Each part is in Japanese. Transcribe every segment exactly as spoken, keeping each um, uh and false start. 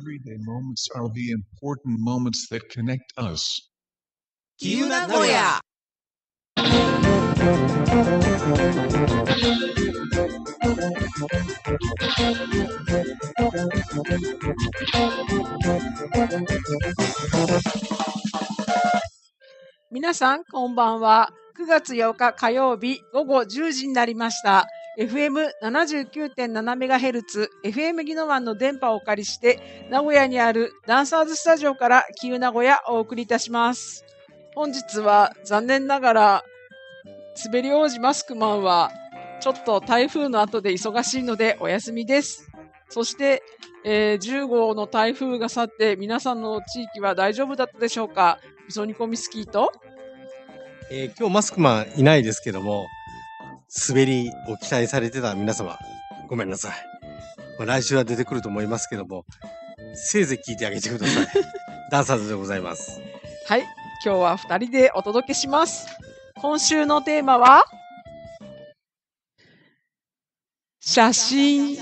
everyday moments are the important moments that connect us. きゆなごや皆さんこんばんは。くがつようか火曜日午後じゅうじになりました。エフエムななじゅうきゅうてんななメガヘルツ エフエム ギノワンの電波をお借りして名古屋にあるダンサーズスタジオからきゆなごやお送りいたします。本日は残念ながら滑り王子マスクマンはちょっと台風の後で忙しいのでお休みです。そして、えー、じゅうごうの台風が去って皆さんの地域は大丈夫だったでしょうか。みそ煮込みスキーと、 えー、今日マスクマンいないですけども、滑りを期待されてた皆様ごめんなさい。まあ、来週は出てくると思いますけども、せいぜい聞いてあげてください。ダンサーズでございます。 はい、今日はふたりでお届けします。今週のテーマは写真。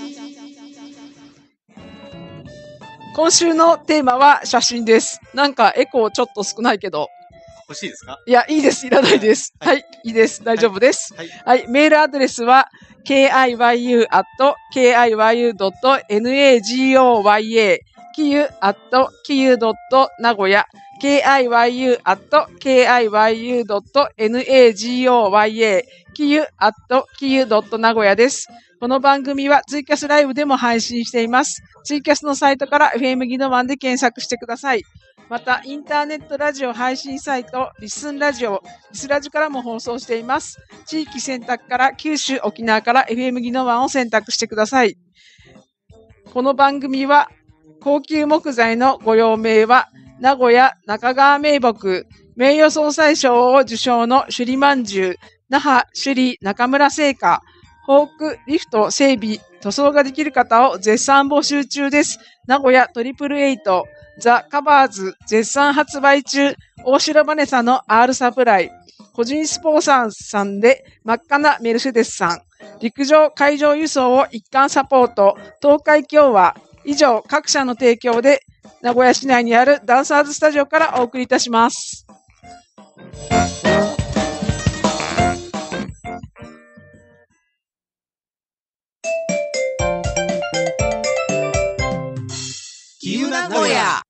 今週のテーマは写真です。なんかエコーちょっと少ないけど。 欲しいですか？ いや、いいです。いらないです。はい、はい、いいです。大丈夫です。はい。はい、メールアドレスは ケーアイワイユー アット ケーアイワイユー ドット ナゴヤ きゆ アット きゆ ドット 名古屋 ケーアイワイユー アット ケーアイワイユー ドット ナゴヤ きゆ アット きゆ ドット 名古屋です。この番組はツイキャスライブでも配信しています。ツイキャスのサイトから エフエム ギノワンで検索してください。また、インターネットラジオ配信サイト、リスンラジオ、リスラジからも放送しています。地域選択から九州、沖縄から エフエム ギノワンを選択してください。この番組は、高級木材のご用命は、名古屋中川名木、名誉総裁賞を受賞の首里まんじゅう、那覇首里中村製菓、フォークリフト整備、塗装ができる方を絶賛募集中です。名古屋トリプルエイト、ザ・カバーズ絶賛発売中、大城バネサの R サプライ、個人スポンサーさんで真っ赤なメルセデスさん、陸上海上輸送を一貫サポート、東海共和、以上各社の提供で名古屋市内にあるダンサーズスタジオからお送りいたします。 きゆなごや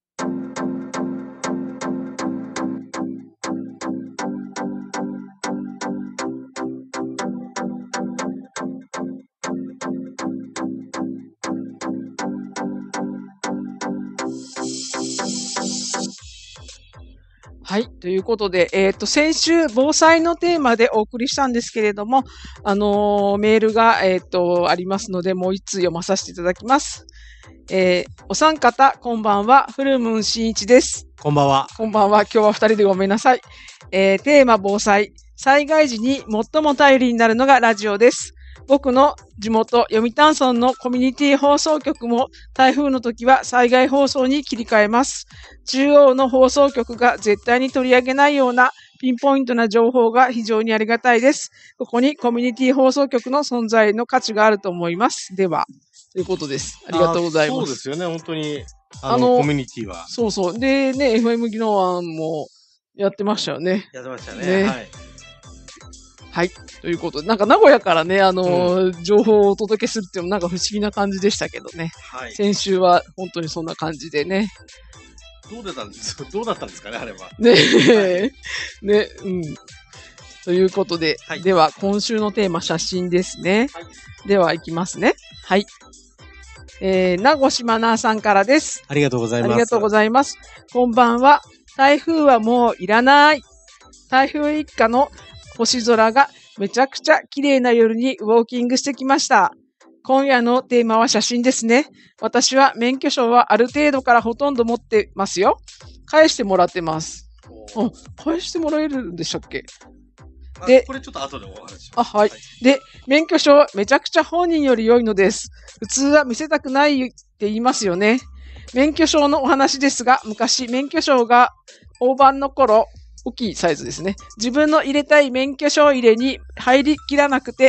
はい。ということで、えっと、先週、防災のテーマでお送りしたんですけれども、あのー、メールが、えっと、ありますので、もう一通読まさせていただきます。えー、お三方、こんばんは。フルムーンしんいちです。 こんばんは。 こんばんは。今日は二人でごめんなさい。えー、テーマ防災。災害時に最も頼りになるのがラジオです。僕の地元、読谷村のコミュニティ放送局も台風の時は災害放送に切り替えます。中央の放送局が絶対に取り上げないようなピンポイントな情報が非常にありがたいです。ここにコミュニティ放送局の存在の価値があると思います。では、ということです。ありがとうございます。 そうですよね、本当に。あの、あのコミュニティは。 そうそう。でね、エフエム ギノワンもやってましたよね。 やってましたね。ね、はい。 はい。ということで、なんか名古屋からね、あのーうん、情報をお届けするっていうのもなんか不思議な感じでしたけどね。はい。先週は本当にそんな感じでね。 どうだったんですかどうだったんですかね、あれは。 ねえ、はい、ね、うん。ということで、はい、では今週のテーマ、写真ですね。はい、では、いきますね。はい。えー、名越マナーさんからです。 ありがとうございます。 ありがとうございます。こんばんは。台風はもういらない。台風一過の星空がめちゃくちゃ綺麗な夜にウォーキングしてきました。今夜のテーマは写真ですね。私は免許証はある程度からほとんど持ってますよ。返してもらってます。あ、返してもらえるんでしたっけ？ で、これちょっと後でお話します。 あ、はい。はい、で、免許証めちゃくちゃ本人より良いのです。普通は見せたくないって言いますよね。免許証のお話ですが、昔免許証が大判の頃、大きいサイズですね。自分の入れたい免許証入れに入りきらなくて、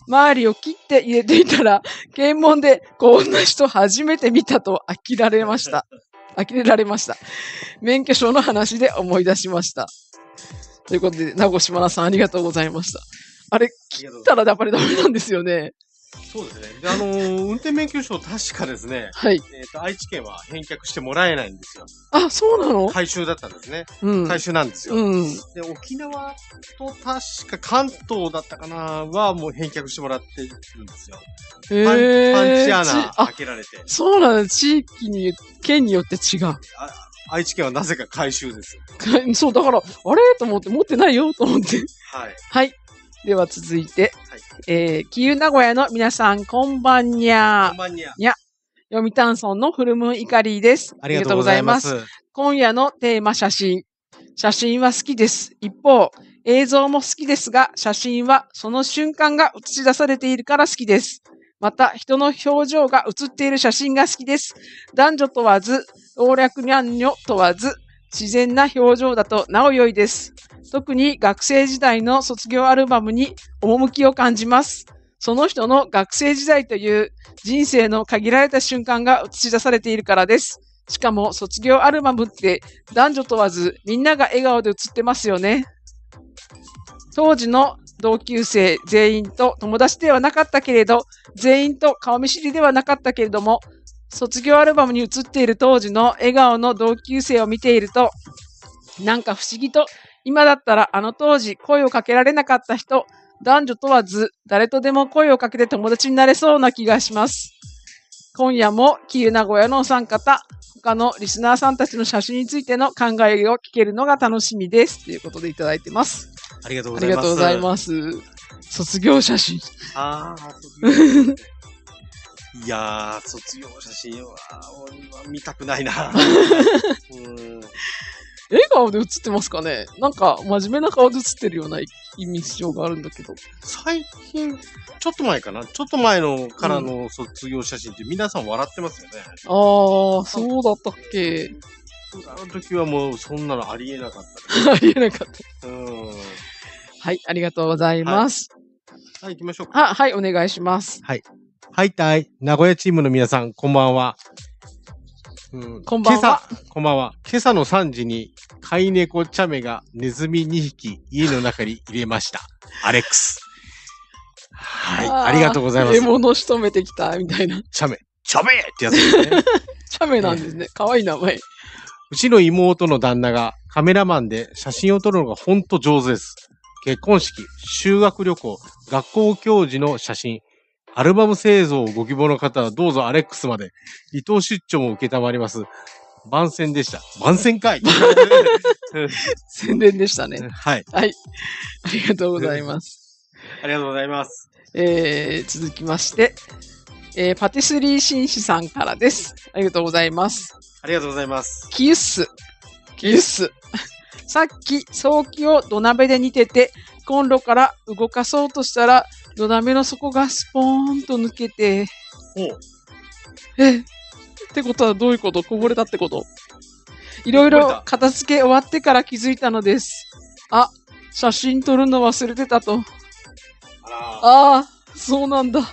周りを切って入れていたら、検問でこんな人初めて見たと呆られました。呆れられました。免許証の話で思い出しました。ということで、名越真奈さんありがとうございました。あれ、切ったらやっぱりダメなんですよね。 そうですね。で、あのー、運転免許証確かですね。 はい。 えっと、愛知県は返却してもらえないんですよ。 あ、そうなの？ 回収だったんですね。 うん。 回収なんですよ。 うん。 で、沖縄と確か関東だったかなはもう返却してもらってるんですよ。 へパンー。 パンチ穴ち開けられて。 そうなの。地域に、県によって違う。 あ愛知県はなぜか回収です。 そう、だから、あれと思って、持ってないよと思って。 はい。 はい。では続いて、 はい、 えー、キー名古屋の皆さん、こんばんにゃー。 こんばんにゃ。 にゃ。読谷村のフルムーンイカリーです。 ありがとうございます。 今夜のテーマ、写真。写真は好きです。一方、映像も好きですが、写真はその瞬間が映し出されているから好きです。また、人の表情が映っている写真が好きです。男女問わず、老若男女問わず、自然な表情だとなお良いです。特に学生時代の卒業アルバムに趣を感じます。その人の学生時代という人生の限られた瞬間が映し出されているからです。しかも卒業アルバムって男女問わずみんなが笑顔で写ってますよね。当時の同級生全員と友達ではなかったけれど、全員と顔見知りではなかったけれども、卒業アルバムに写っている当時の笑顔の同級生を見ていると、なんか不思議と今だったらあの当時声をかけられなかった人、男女問わず誰とでも声をかけて友達になれそうな気がします。今夜もキー名古屋のお三方、他のリスナーさんたちの写真についての考えを聞けるのが楽しみです。ということでいただいてます。 ありがとうございます。 ありがとうございます。卒業写真。 ああ、卒業写真。いやー、卒業写真は、俺は見たくないな。うん笑顔で写ってますかね？なんか真面目な顔で写ってるような印象があるんだけど。 最近、ちょっと前かなちょっと前のからの卒業写真って皆さん笑ってますよね。うん、 ああ、そうだったっけ。 あの時はもうそんなのありえなかった。 ありえなかった。 うん。 はい、ありがとうございます。 はい、はい、行きましょうか。 あ、はい、お願いします。 はい。はいたい、名古屋チームの皆さん、こんばんは。うん、 こんばんは。 今朝、こんばんは。今朝のさんじに、飼い猫チャメがネズミにひき家の中に入れました。アレックス。はい、ありがとうございます。 獲物仕留めてきた、みたいな。 チャメ、チャメってやつですね。 チャメなんですね。かわいい名前。 うちの妹の旦那がカメラマンで写真を撮るのがほんと上手です。結婚式、修学旅行、学校行事の写真、アルバム製造をご希望の方はどうぞアレックスまで。離島出張も受けたまります。番宣でした。番宣会宣伝でしたね。 はい。 はい。ありがとうございます。 ありがとうございます。 えー、続きまして、えー、パティスリー紳士さんからです。ありがとうございます。 ありがとうございます。 キユッス。キユッス。さっき、早期を土鍋で煮てて、コンロから動かそうとしたら、土鍋の底がスポーンと抜けて。 おう。 え、ってことはどういうこと？こぼれたってこと？いろいろ片付け終わってから気づいたのです。あ、写真撮るの忘れてたと。ああ、そうなんだ。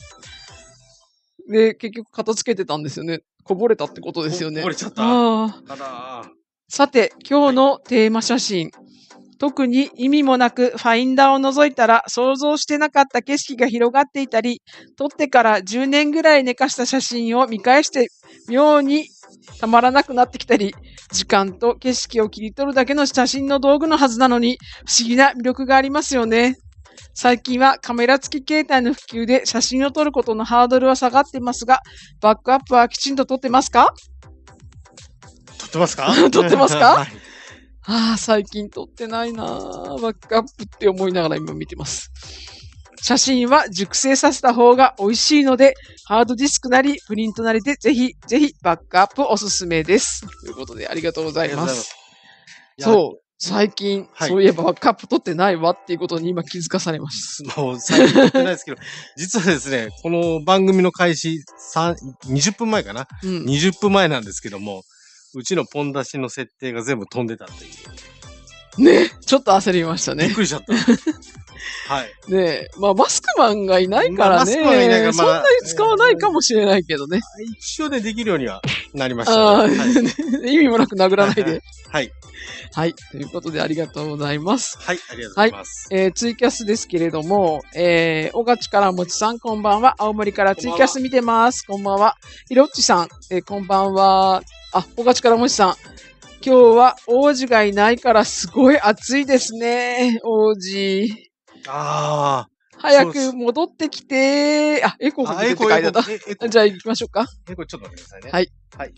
で、結局片付けてたんですよね。こぼれたってことですよね。 こぼれちゃった。 ああ。さて、今日のテーマ写真。特に意味もなくファインダーを覗いたら想像してなかった景色が広がっていたり、撮ってからじゅうねんぐらい寝かした写真を見返して妙にたまらなくなってきたり、時間と景色を切り取るだけの写真の道具のはずなのに不思議な魅力がありますよね。最近はカメラ付き携帯の普及で写真を撮ることのハードルは下がっていますが、バックアップはきちんと撮ってますか？ 撮ってますか？ 撮ってますか？ はい、 ああ、最近撮ってないなぁ。バックアップって思いながら今見てます。写真は熟成させた方が美味しいので、ハードディスクなりプリントなりでぜひぜひバックアップおすすめです。ということでありがとうございます。そう。最近、はい、そういえばバックアップ取ってないわっていうことに今気づかされました。 もう最近取ってないですけど、実はですね、この番組の開始にじゅっぷんまえかな、うん、にじゅっぷんまえなんですけども、うちのポン出しの設定が全部飛んでたっていう。 ね、ちょっと焦りましたね。 びっくりしちゃった。 はい。 ねえ、まあマスクマンがいないからね。 まあマスクマンがいないからまあそんなに使わないかもしれないけどね。 一応ね、できるようにはなりましたああ、 ね。はい。 意味もなく殴らないで。 はい。 はい。ということでありがとうございます。 はい、ありがとうございます。 えーツイキャスですけれども、えー、おがちからもちさん、こんばんは。青森からツイキャス見てます。こんばんは。ひろっちさん、えーこんばんは。あ、おがちからもちさん。今日は王子がいないからすごい暑いですね。王子。 あ早そうですく戻ってきて。あ、エコーあ。 かけてってエコ、エコ書いてあっ、 えエコた。。じゃあ行きましょうか。 エコ、ちょっと待ってくださいね。 はい。 はい。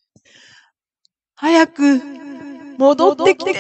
早く戻ってきて。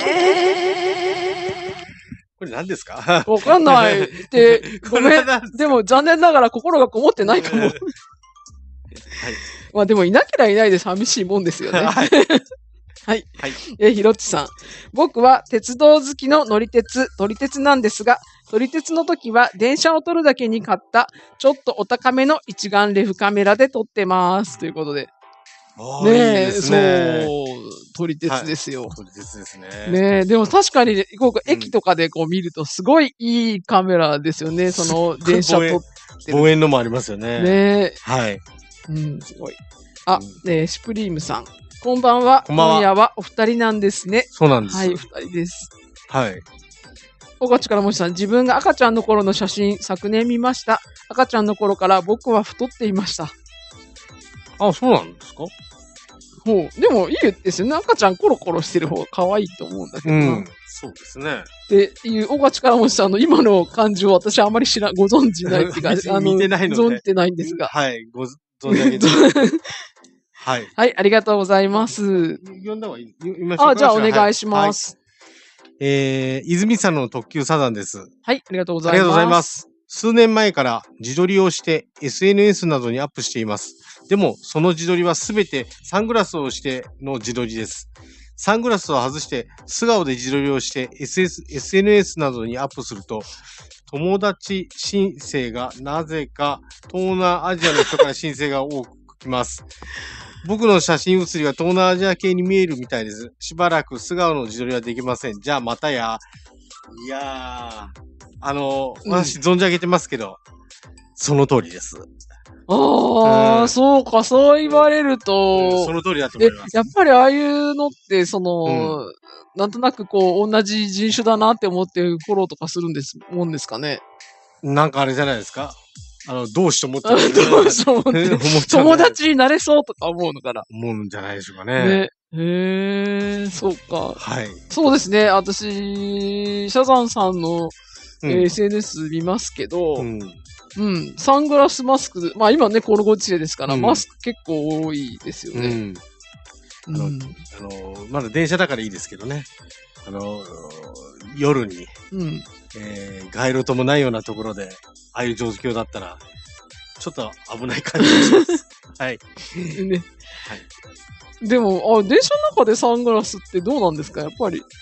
これ何ですか？ わかんない。で、ごめんこれは何です。かでも残念ながら心がこもってないかも。 はい。 まあでもいなければいないで寂しいもんですよね。 はい。 はい。 はい。 え、ひろっちさん。僕は鉄道好きの乗り鉄、撮り鉄なんですが、撮り鉄の時は電車を撮るだけに買ったちょっとお高めの一眼レフカメラで撮ってます。ということで。 ああ、いいねえ、 ですね。 そう、撮り鉄ですよ。 撮り鉄ですね。 ねえ、でも確かに、こううん駅とかでこう見るとすごいいいカメラですよね。その電車撮ってる。 望遠のもありますよね。 ねえ、 はい。 うん、すごい。あうん、 ねえ、シュプリームさん。こんばんは。 こんばんは今夜はお二人なんですね。 そうなんです。 はい、二人です。 はい。 おがちからもしさん、自分が赤ちゃんの頃の写真、昨年見ました。赤ちゃんの頃から僕は太っていました。 あ、そうなんですか？ ほう。でもいいですよね。赤ちゃんコロコロしてる方が可愛いと思うんだけどな。 うん。そうですね。 っていう、おがちからもしさんの今の感じを私はあまり知ら、ご存知ないっていうか、あの、 見てないので存じてないんですが。 はい。ご存じ上げて。はい。 はい、ありがとうございます。 読んだ方がいい読みましょうか。 あ、じゃあお願いしはます。 い。えー、泉さんの特急サザンです。 はい、ありがとうございます。 ありがとうございます。数年前から自撮りをして エスエヌエス などにアップしています。でも、その自撮りはすべてサングラスをしての自撮りです。サングラスを外して素顔で自撮りをして エスエヌエス などにアップすると、友達申請がなぜか東南アジアの人から申請が多く来ます。僕の写真写りが東南アジア系に見えるみたいです。しばらく素顔の自撮りはできません。じゃあまたや。いやー、あの、 うん私存じ上げてますけど、その通りです。 ああ、 うんそうか、そう言われるうんとそ、の通りだと思えいま、す。 やっぱりああいうのって、その、なんとなくこう、同じ人種だなって思ってフォローとかするんです、もんですかね。 なんかあれじゃないですか。あの、どうして思っちゃあうどうしよう思って思っちゃう友達になれそうとか思うのかな。 思うんじゃないでしょうかね。 ね。へえ、そうか。 はい。 そうですね。私、シャザンさんの、 うんえー エスエヌエス 見ますけど、 ううん、 ん。 サングラスマスク、まあ今ね、このご時世ですから、 うんマスク結構多いですよね。 うん。 うん。 あのあの、まだ電車だからいいですけどね。あの、夜に、 うん。 えー、街路灯もないようなところで、ああいう状況だったら、ちょっと危ない感じがします。はい。 ね。 はい。 でも、あ、電車の中でサングラスってどうなんですかやっぱり。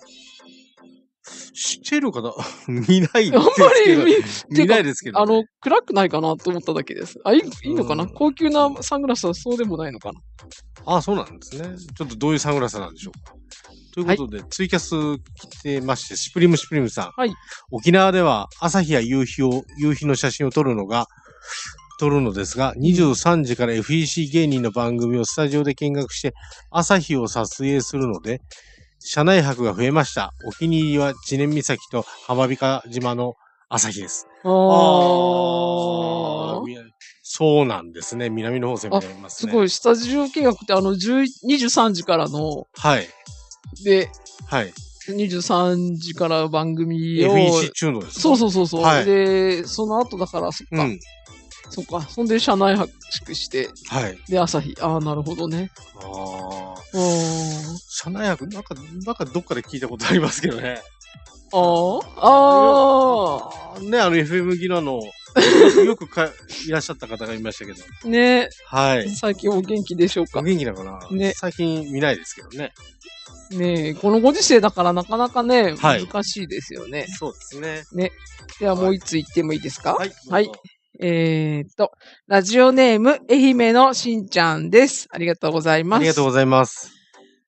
知ってるかな見ないですあんまけど。 り見、 見ないですけど、ね。 あの、暗くないかなと思っただけです。あ、いいいいのかな、 うん高級なサングラスはそうでもないのかな。 ああ、そうなんですね。ちょっとどういうサングラスなんでしょうか。ということで、ツイキャス来てまして、シュプリムシュプリムさん。 はい。 沖縄では朝日や夕日を、夕日の写真を撮るのが、撮るのですが、にじゅうさんじから エフイーシー 芸人の番組をスタジオで見学して、朝日を撮影するので、車内泊が増えました。お気に入りは知念岬と浜比嘉島の朝日です。 あああ。 みそうなんですね。南の方攻められますね。 すごい、スタジオ見学ってあの、じゅうにじゅうさんじからの、 はい。 で、 はい。 にじゅうさんじから番組を、 エフイーシー 中のですか。 そうそうそうそう、 はいで、その後だから、そっか、 うん。 そっか、そんで車内泊して、 はい。 で、朝日。ああ、なるほどね。 ああ。 うん。 車内泊、なんか、なんかどっかで聞いたことありますけどね。 ああ、ああ。ね、あの エフエム ギラの、よくよくかいらっしゃった方がいましたけど。 あ、ね、 はい。 最近お元気でしょうかお。元気なのかな、 ね最近見ないですけどね。 ねえ、このご時世だからなかなかね、 はい難しいですよね。 そうですね。 ではもう一つ言ってもいいですか？ はい。 はいどうぞ。 えーっと、ラジオネーム、愛媛のしんちゃんです。ありがとうございます。 ありがとうございます。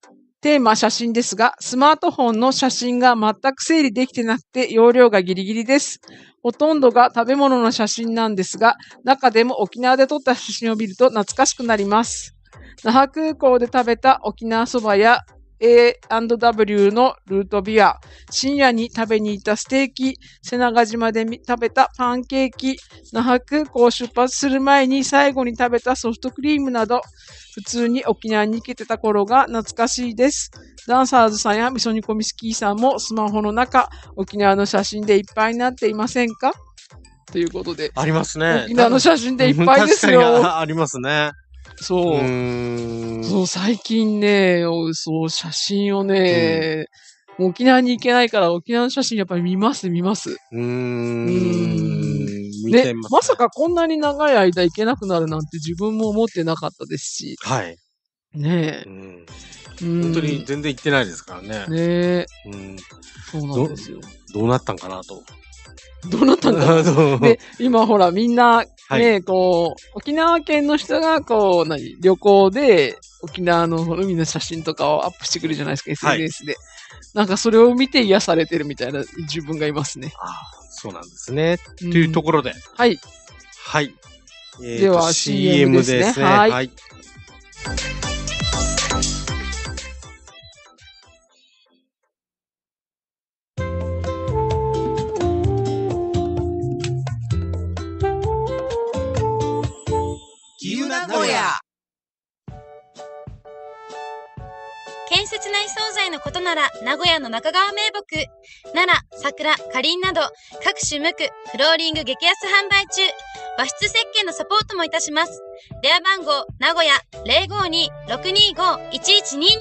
テーマ写真ですが、スマートフォンの写真が全く整理できてなくて容量がギリギリです。ほとんどが食べ物の写真なんですが、中でも沖縄で撮った写真を見ると懐かしくなります。那覇空港で食べた沖縄そばや エーアンドダブリュー のルートビア、深夜に食べに行ったステーキ、瀬長島で食べたパンケーキ、那覇空港を出発する前に最後に食べたソフトクリームなど、普通に沖縄に行けてた頃が懐かしいです。ダンサーズさんや味噌煮込みスキーさんもスマホの中、沖縄の写真でいっぱいになっていませんかということで。 ありますね。 沖縄の写真でいっぱいですよ。 確かに あ, ありますね。 そう。 うーんそう、最近ね、そう、写真をね、うん、沖縄に行けないから沖縄の写真やっぱり見ます、見ます。 うーん。 うんで、ま, まさかこんなに長い間行けなくなるなんて自分も思ってなかったですし。 はい。 ねえ、 うんうん。 本当に全然行ってないですからね。 ねえ。 うん、 そうなんですよ。 ど。どうなったんかなと。 どうなったんだろう。で、今ほらみんな、ね、はい、こう、沖縄県の人が、こう、何、旅行で、沖縄の海の写真とかをアップしてくるじゃないですか、エスエヌエス で。はい、なんかそれを見て癒されてるみたいな自分がいますね。 ああ、そうなんですね。と、うん、いうところで。 はい。 はい。 えー、では シーエム ですね。 ですねはい。 はい。 建設内装材のことなら名古屋の中川名木、奈良、桜、かりんなど各種無垢、フローリング激安販売中。和室設計のサポートもいたします。電話番号名古屋 ゼロごに ろくにご いちいちにに。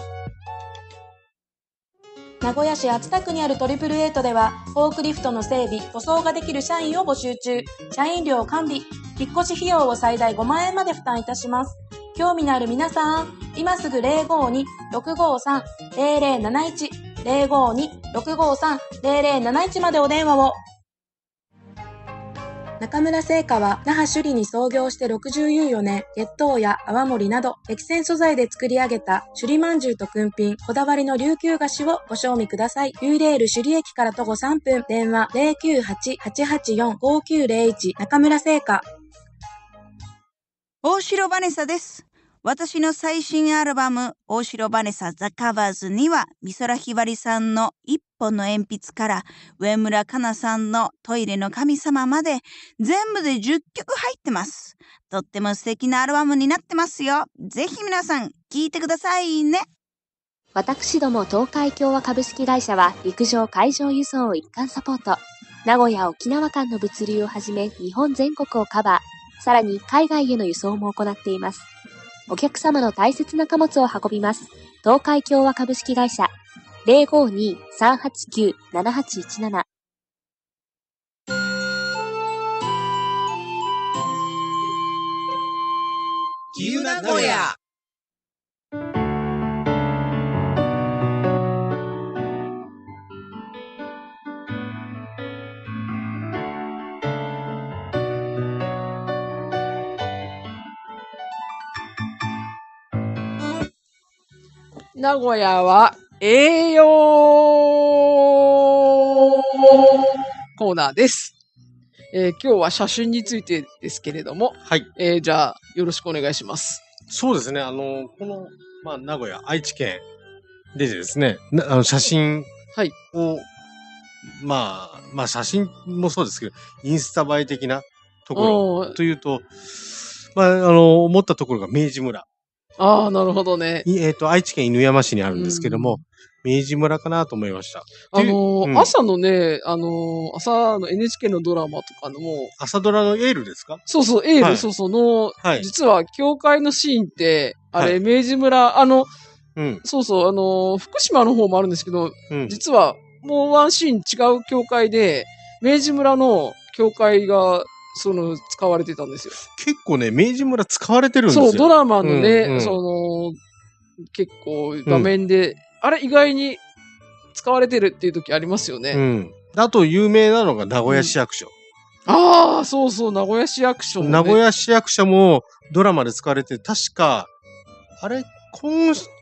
名古屋市熱田区にあるトリプルエイトではフォークリフトの整備、塗装ができる社員を募集中。社員料完備、引っ越し費用を最大ごまんえんまで負担いたします。興味のある皆さん、今すぐ ゼロごに ろくごさん ゼロゼロなないち ゼロごに ろくごさん ゼロゼロなないちまでお電話を。中村製菓は那覇首里に創業してろくじゅうよねん、月桃や泡盛など激戦素材で作り上げた首里まんじゅうとくんぴん、こだわりの琉球菓子をご賞味ください。ユーレール首里駅から徒歩さんぷん、電話 ゼロきゅうはち はちはちよん ごきゅうゼロいち。中村製菓。 大城バネサです。私の最新アルバム大城バネサザカバーズには美空ひばりさんの一本の鉛筆から上村かなさんのトイレの神様まで全部でじゅっきょく入ってます。とっても素敵なアルバムになってますよ。ぜひ皆さん聴いてくださいね。 私ども東海共和株式会社は陸上海上輸送を一貫サポート。名古屋沖縄間の物流をはじめ日本全国をカバー。さらに海外への輸送も行っています。お客様の大切な貨物を運びます。東海共和株式会社 ゼロごに さんはちきゅう ななはちいちなな。 キユ名古屋。 名古屋は栄養コーナーです。えー、今日は写真についてですけれども、 はい。 えー、じゃあよろしくお願いします。 そうですね。あの、この、まあ、名古屋、愛知県でですね、なあの写真を、はい、まあ、まあ写真もそうですけど、インスタ映え的なところというと、まあ、あの、思ったところが明治村。 ああ、なるほどね。 えっと、愛知県犬山市にあるんですけども、うん、明治村かなと思いました。 あのーうん、朝のね、あのー、朝の エヌエイチケー のドラマとかのも、 朝ドラのエールですか？ そうそう、エール、はい、そうそうの、はい、実は教会のシーンって、あれ、はい、明治村、あの、うん、そうそう、あのー、福島の方もあるんですけど、うん、実はもうワンシーン違う教会で、明治村の教会が、その、使われてたんですよ。 結構ね、明治村使われてるんですよ。 そう、ドラマのね、うんうん、その、結構画面で、うん、あれ意外に使われてるっていう時ありますよね。 うん。あと有名なのが名古屋市役所。 うん、ああ、そうそう、名古屋市役所も、ね。 名古屋市役所もドラマで使われて、確か、あれ、今、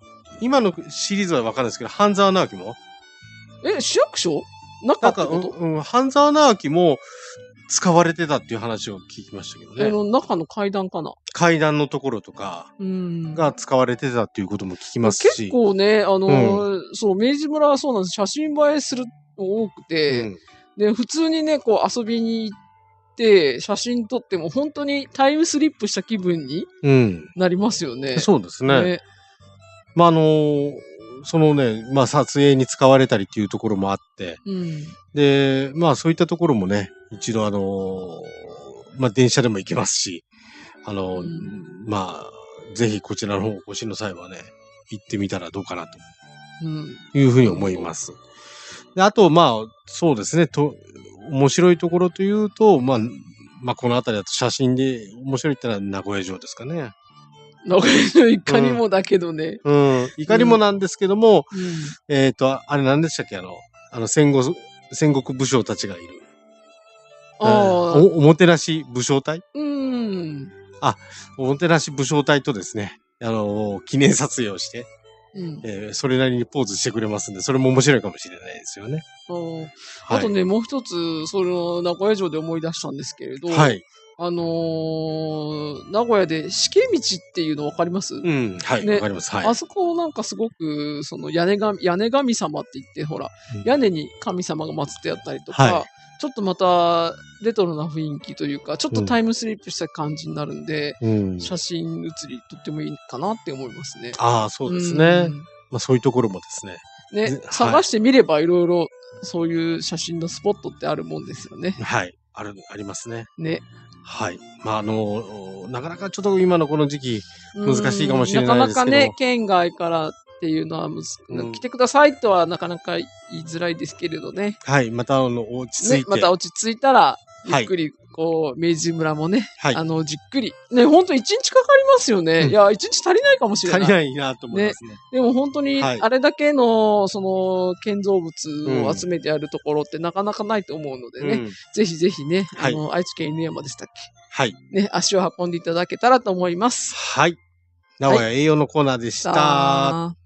今のシリーズはわかんないですけど、半沢直樹もえ、市役所中なんか、 ってこと、 うん、うん、半沢直樹も使われてたっていう話を聞きましたけどね。 あの、中の階段かな。 階段のところとかうん。 が使われてたっていうことも聞きますし。 結構ね、あのーそう、明治村はそうなんです。写真映えするの多くて、 うん、 で、普通にね、こう遊びに行って、写真撮っても本当にタイムスリップした気分にうん。 なりますよね。 そうですね。 ね。 まあ、あのーそのね、まあ、撮影に使われたりっていうところもあって、 うん。 で、まあ、そういったところもね、一度あのーまあ、電車でも行けますし、あのーうんまあ、ぜひこちらの方お越しの際はね、行ってみたらどうかなとうん。 いうふうに思います。で、あと、まあ、そうですね、と、面白いところというと、まあ、まあ、この辺りだと写真で面白いってのは名古屋城ですかね。 名古屋城いかにもだけどね。 うん。いかにもなんですけども、 うん。 えっ、と、あれ何でしたっけあの、あの戦後、戦国武将たちがいる。 ああ、 お、おもてなし武将隊うん。 おもてなし武将隊とですね、あの、記念撮影をして、 うん。 えーそれなりにポーズしてくれますんで、それも面白いかもしれないですよね。 あーはい、 あとね、もう一つ、その、名古屋城で思い出したんですけれど、 はい。 あのー名古屋で、四季道っていうの分かります、 うん、はい。わ、 ねかります。はい。 あそこなんかすごく、その屋根が、屋根神様って言って、ほら、 うん屋根に神様が祀ってあったりとか、 はいちょっとまたレトロな雰囲気というか、ちょっとタイムスリップした感じになるんで、 うん。 写真写りとってもいいかなって思いますね。 ああ、そうですね。 んまあそういうところもですね。 ねぜ、 探してみればいろいろそういう写真のスポットってあるもんですよね。 はい。ある、ありますね。 ね。 はい。まああの、なかなかちょっと今のこの時期、難しいかもしれないですけどうんなかなかね、県外からっていうのはむず、 うん来てくださいとはなかなか言いづらいですけれどね。 はい。またあの、落ち着いて。、 ねまた落ち着いたら、 はいゆっくり、こう、明治村もね、 はいあの、じっくり。ね、ほんと一日かかりますよね。 うんいや、一日足りないかもしれない。 足りないなと思いますね。 でも本当に、 はいあれだけの、その、建造物を集めてあるところってなかなかないと思うのでね、 うん。 ぜひぜひね、あはいの、愛知県犬山でしたっはい。 けね、足を運んでいただけたらと思います。 はい。名古屋栄養のコーナーでした。 さあ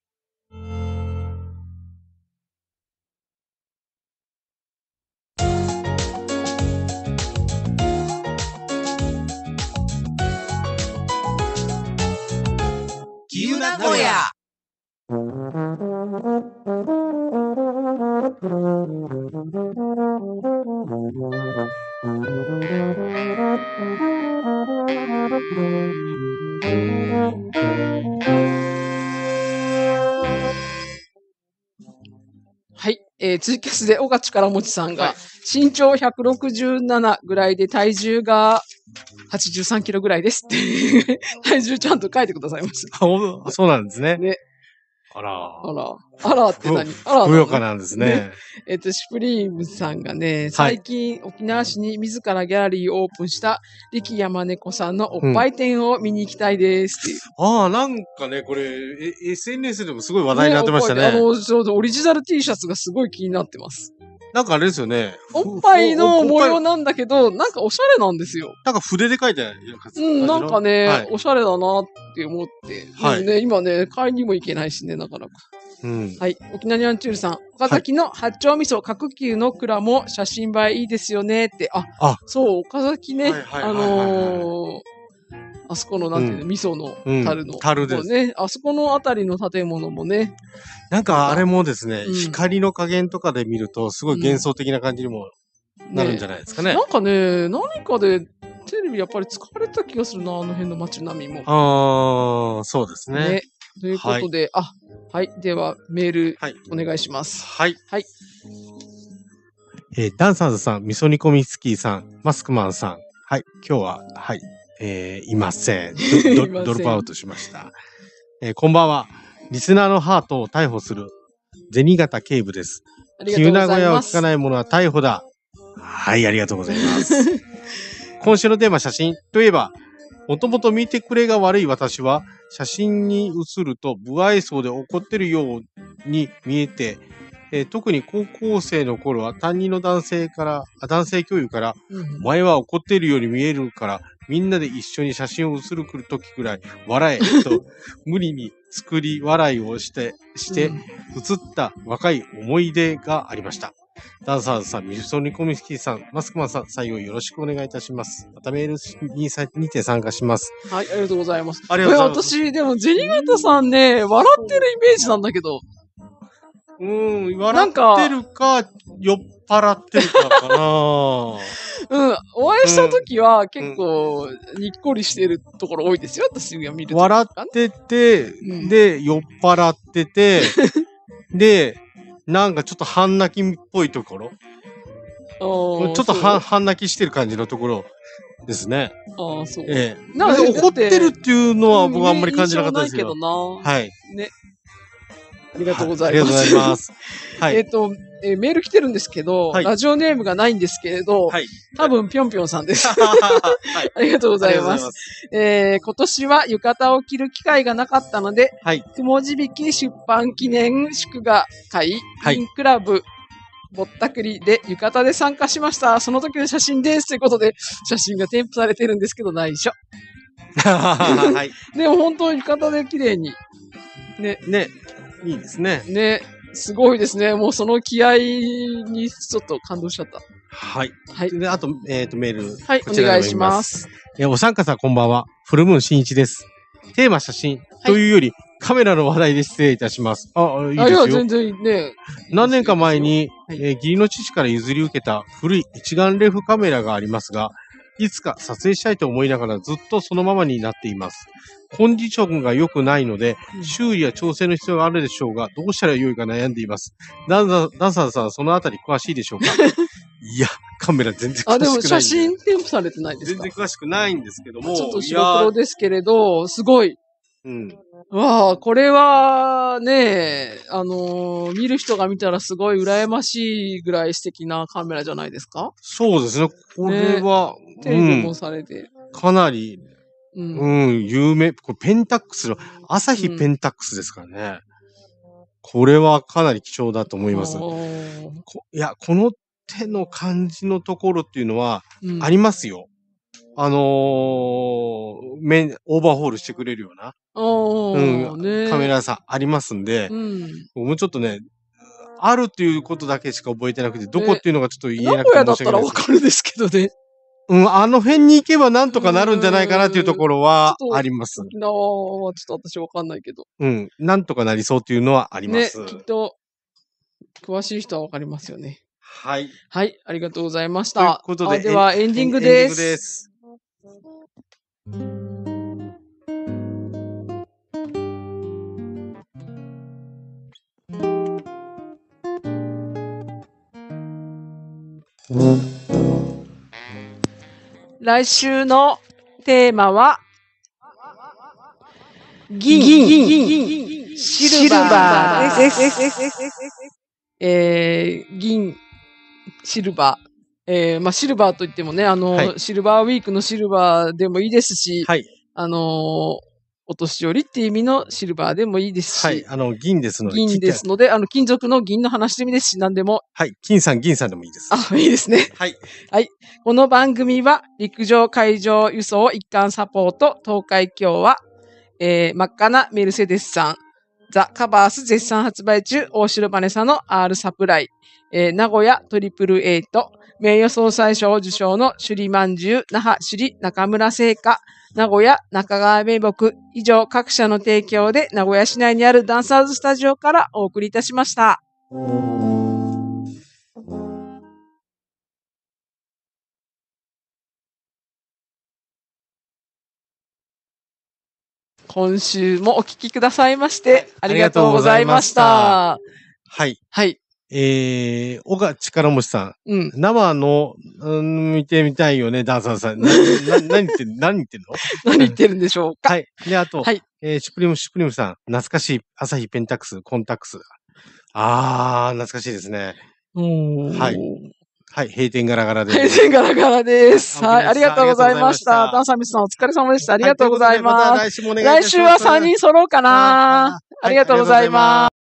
キユ名古屋。 はい。えー、ツイキャスで、小勝からもちさんが、 はい身長ひゃくろくじゅうななぐらいで体重がはちじゅうさんキロぐらいですって。体重ちゃんと書いてくださいました。 あおそうなんですね。 ね。 あら。 あら。あらって何あらふよかなんですね。 えっと、シュプリームさんがね、最近沖縄市に自らギャラリーをオープンした力山猫さんのおっぱい店を見に行きたいですっていう。 ああ、なんかね、これ、え エスエヌエス でもすごい話題になってましたね。 おっぱいあの、そうオリジナル T シャツがすごい気になってます。 なんかあれですよね。 おっぱいのお模様おっなんだけど、なんかおしゃれなんですよ。 ぱいなんか筆で書いてあるやつ。 うん、なんかね、 はいおしゃれだなって思って。 はいでもね、今ね、買いにも行けないしね、なかなか。 うん。 はい。沖縄にゃんちゅうるさん。岡崎の八丁味噌角球の蔵も写真映えいいですよねって。あ、 あそう、岡崎ね。 はいはいあはいはいはいのー、あそこの、なんていうの、 うん味噌のうん樽の。 樽ですこうね。あそこのあたりの建物もね。 なんかあれもですね、 うん光の加減とかで見ると、すごい幻想的な感じにもなるんじゃないですかね。 なんかね、何かでテレビやっぱり使われた気がするな、あの辺の街並みも。 ああ、そうですね。 ね。ということで、あ、はい。では、メールはい。 お願いします。 はい。 はい。 えーダンサーズさん、味噌煮込みスキーさん、マスクマンさん。はい。今日は、はい。えーいません。ドいませんドドロップアウトしました。えーこんばんは。リスナーのハートを逮捕する、銭形警部です。 ありがとうご急な小屋を聞ざいます。 かない者は逮捕だ。はい、ありがとうございます。今週のテーマ、写真といえば、もともと見てくれが悪い私は、写真に写ると不愛想で怒ってるように見えて、えー特に高校生の頃は担任の男性から、あ男性教諭から、 うんお前は怒っているように見えるからみんなで一緒に写真を写るときくらい笑えと無理に作り笑いをして、して写った若い思い出がありました。ダンサーズさん、ミソニコミスキーさん、マスクマンさん、採用よろしくお願いいたします。またメールににて参加します。 はい、ありがとうございます。 ありがとうございます。 これ私、でも、銭形さんね、笑ってるイメージなんだけど。 うーん、笑ってるか、酔っ払ってるかかなうん、お会いしたときは結構、にっこりしてるところ多いですよ、私が見ると。 笑ってて、うん、で、酔っ払ってて、で、なんかちょっと半泣きっぽいところ。ちょっと半半泣きしてる感じのところですね。ああ、そう。ええ。なんか怒ってるっていうのは僕はあんまり感じなかったですけど。はい。 ね。ありがとうございます。 ありがとうございます。はい。 えっと、えー、メール来てるんですけど、はい、ラジオネームがないんですけれど、はい、多分ぴょんぴょんさんです。はい、ありがとうございます。ますえー、今年は浴衣を着る機会がなかったので、はい、雲地引き出版記念祝賀会、はい、インクラブ、ぼったくりで浴衣で参加しました。その時の写真です。ということで、写真が添付されてるんですけど、内緒。はい、でも本当に浴衣で綺麗に。ね。 ね。いいですね。 ね。すごいですね。もうその気合にちょっと感動しちゃった。 はい。はい。で、あと、えっと、メール。 はい、お願いします。 え、お三方こんばんは。フルムーン新一です。テーマ写真というより、はい、カメラの話題で失礼いたします。あ、いいですよ。 いや、全然ね。 何年か前に、はい、えー、義理の父から譲り受けた古い一眼レフカメラがありますが、いつか撮影したいと思いながらずっとそのままになっています。コンディションが良くないので、修理や調整の必要があるでしょうが、どうしたらよいか悩んでいます。ダンサー、ダンサーさん、そのあたり詳しいでしょうかいや、カメラ全然詳しくない。あ、でも写真添付されてないですか？ 全然詳しくないんですけども。 ちょっと白黒ですけれど、すごい。 うん。 わあ、これは、ね、あのー、見る人が見たらすごい羨ましいぐらい素敵なカメラじゃないですか？ そうですね。これは、 ね、手入れもされて。 うん、かなり、うん、うん、有名。これペンタックスの、朝日ペンタックスですからね。うん、これはかなり貴重だと思います。こいや、この手の感じのところっていうのは、ありますよ。うん、あのー、面、オーバーホールしてくれるような。うん、ね、カメラ屋さんありますんで、うん、もうちょっとね、あるっていうことだけしか覚えてなくて、どこっていうのがちょっと言えなくて申し訳ないです。 名古屋だったらわかるんですけどね。 うん、あの辺に行けばなんとかなるんじゃないかなっていうところはあります。 沖縄はちょっと私わかんないけど。 うん、なんとかなりそうっていうのはあります。 ね、きっと、詳しい人はわかりますよね。 はい。 はい、ありがとうございました。ということで、 ではエンディングです。エンディングです。来週のテーマは、銀、銀、銀、シルバーです。えー、銀、シルバー。えー、まあ、シルバーといってもね、あの、はい、シルバーウィークのシルバーでもいいですし、はい、あのー、お年寄りっていう意味のシルバーでもいいですし。 はい。あの、銀ですので。 銀ですので、あの、金属の銀の話でもいいですし、何でも。 はい。金さん、銀さんでもいいです。 あ、いいですね。 はい。 はい。この番組は、陸上海上輸送一貫サポート、東海共和、えー、真っ赤なメルセデスさん、ザ・カバース絶賛発売中、大城バネサの R サプライ、えー、名古屋トリプルエイト、名誉総裁賞受賞の首里まんじゅう、那覇首里中村製菓、名古屋中川名木、以上各社の提供で名古屋市内にあるダンサーズスタジオからお送りいたしました。今週もお聞きくださいまして、はい、ありがとうございました。 はい。 はい。 えー、小川力持さん。うん。生の、うん、見てみたいよね、ダンサーさん。な、な、何言ってん、何言ってんの何言ってるんでしょうか。 はい。で、あと、はい。えー、シュプリム、シュプリムさん。懐かしい、朝日ペンタックス、コンタックス。あー、懐かしいですね。 うーん。 はい。はい、閉店ガラガラです。 閉店ガラガラです。はい、ありがとうございました。ダンサーミスさんお疲れ様でした。ありがとうございます。 はい、ということでまた来週もお願いいたします。 来週はさんにん揃うかな。ありがとうございます。